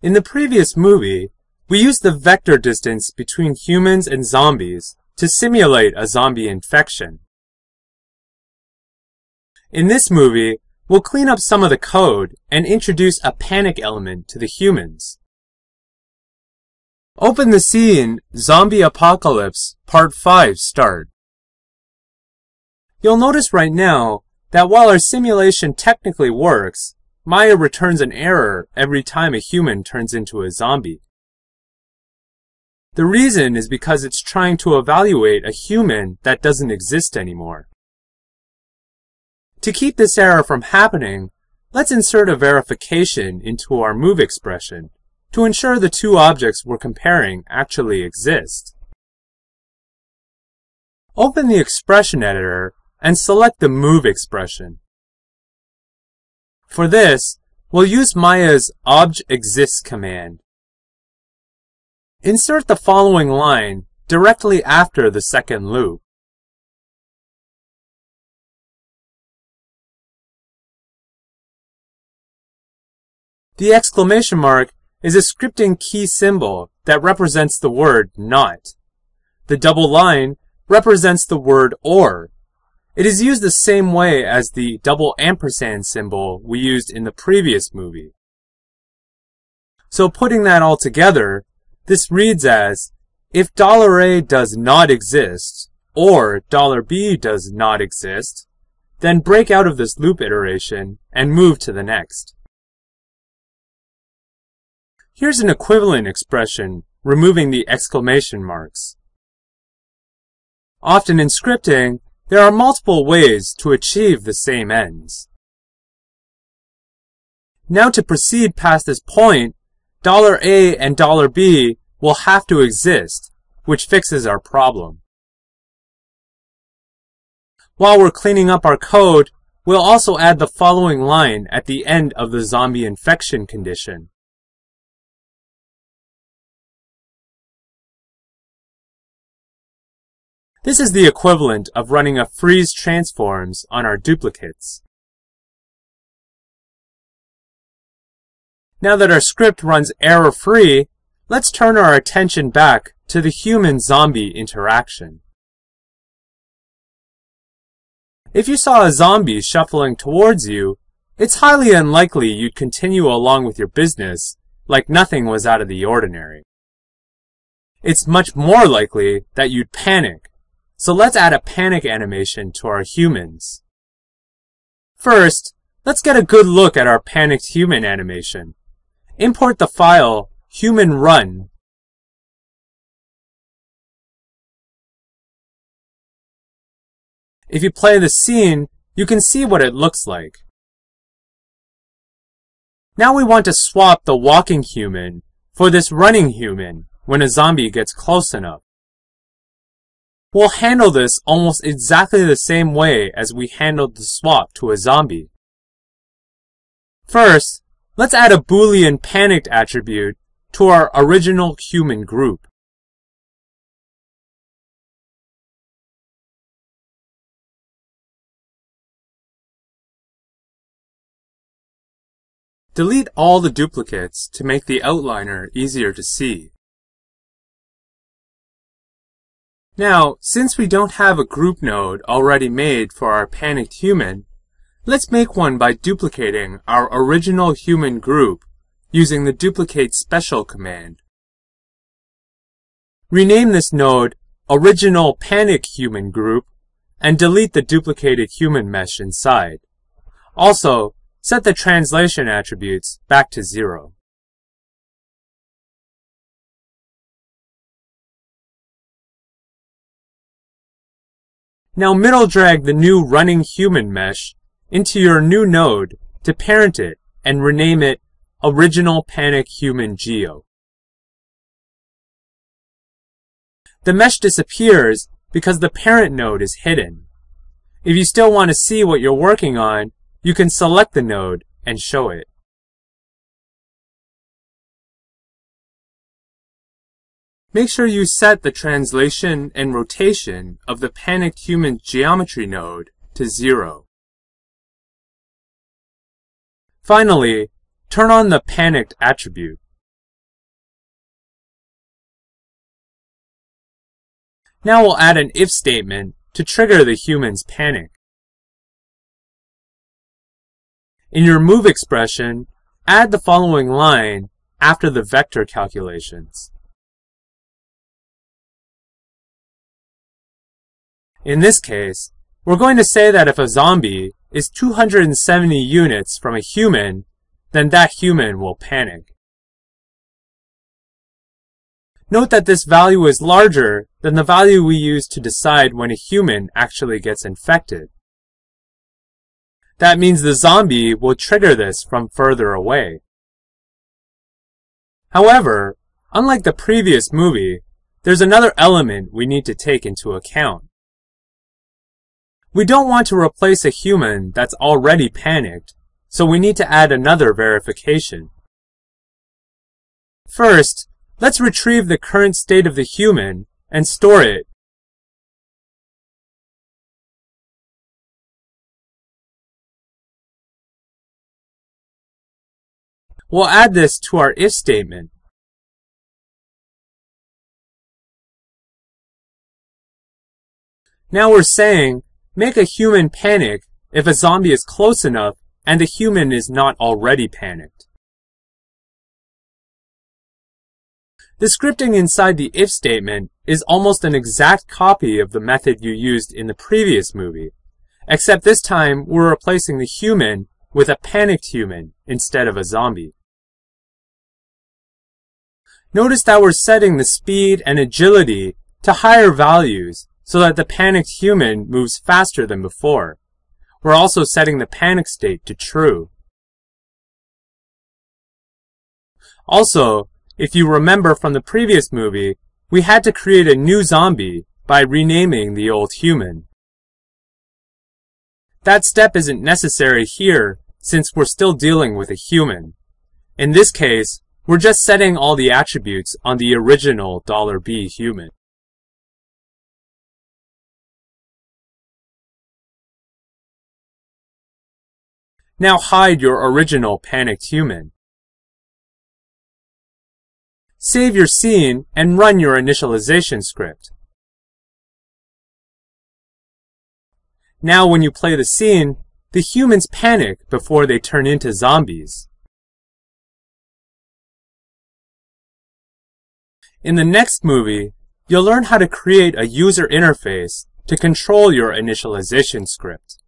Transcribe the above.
In the previous movie, we used the vector distance between humans and zombies to simulate a zombie infection. In this movie, we'll clean up some of the code and introduce a panic element to the humans. Open the scene Zombie Apocalypse Part 5 Start. You'll notice right now that while our simulation technically works, Maya returns an error every time a human turns into a zombie. The reason is because it's trying to evaluate a human that doesn't exist anymore. To keep this error from happening, let's insert a verification into our move expression to ensure the two objects we're comparing actually exist. Open the expression editor and select the move expression. For this, we'll use Maya's obj_exists command. Insert the following line directly after the second loop. The exclamation mark is a scripting key symbol that represents the word not. The double line represents the word or. It is used the same way as the double ampersand symbol we used in the previous movie. So putting that all together, this reads as, if $A does not exist, or $B does not exist, then break out of this loop iteration and move to the next. Here's an equivalent expression, removing the exclamation marks. Often in scripting, there are multiple ways to achieve the same ends. Now to proceed past this point, $A and $B will have to exist, which fixes our problem. While we're cleaning up our code, we'll also add the following line at the end of the zombie infection condition. This is the equivalent of running a freeze transforms on our duplicates. Now that our script runs error-free, let's turn our attention back to the human-zombie interaction. If you saw a zombie shuffling towards you, it's highly unlikely you'd continue along with your business like nothing was out of the ordinary. It's much more likely that you'd panic. So let's add a panic animation to our humans. First, let's get a good look at our panicked human animation. Import the file human_run. If you play the scene, you can see what it looks like. Now we want to swap the walking human for this running human when a zombie gets close enough. We'll handle this almost exactly the same way as we handled the swap to a zombie. First, let's add a Boolean panicked attribute to our original human group. Delete all the duplicates to make the outliner easier to see. Now, since we don't have a group node already made for our panicked human, let's make one by duplicating our original human group using the duplicate special command. Rename this node original panic human group and delete the duplicated human mesh inside. Also, set the translation attributes back to 0. Now middle drag the new running human mesh into your new node to parent it and rename it Original Panic Human Geo. The mesh disappears because the parent node is hidden. If you still want to see what you're working on, you can select the node and show it. Make sure you set the translation and rotation of the panicked human geometry node to 0. Finally, turn on the panicked attribute. Now we'll add an if statement to trigger the human's panic. In your move expression, add the following line after the vector calculations. In this case, we're going to say that if a zombie is 270 units from a human, then that human will panic. Note that this value is larger than the value we use to decide when a human actually gets infected. That means the zombie will trigger this from further away. However, unlike the previous movie, there's another element we need to take into account. We don't want to replace a human that's already panicked, so we need to add another verification. First, let's retrieve the current state of the human and store it. We'll add this to our if statement. Now we're saying, make a human panic if a zombie is close enough and the human is not already panicked. The scripting inside the if statement is almost an exact copy of the method you used in the previous movie, except this time we're replacing the human with a panicked human instead of a zombie. Notice that we're setting the speed and agility to higher values so that the panicked human moves faster than before. We're also setting the panic state to true. Also, if you remember from the previous movie, we had to create a new zombie by renaming the old human. That step isn't necessary here since we're still dealing with a human. In this case, we're just setting all the attributes on the original $B human. Now hide your original panicked human. Save your scene and run your initialization script. Now when you play the scene, the humans panic before they turn into zombies. In the next movie, you'll learn how to create a user interface to control your initialization script.